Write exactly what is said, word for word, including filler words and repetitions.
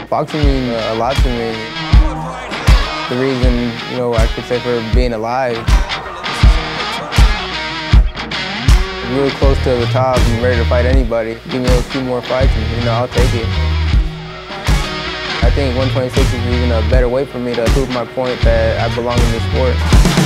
Boxing means a lot to me. The reason, you know, I could say for being alive. Really close to the top. I'm ready to fight anybody. Give me a few more fights and, you know, I'll take it. I think one twenty-six is even a better way for me to prove my point that I belong in this sport.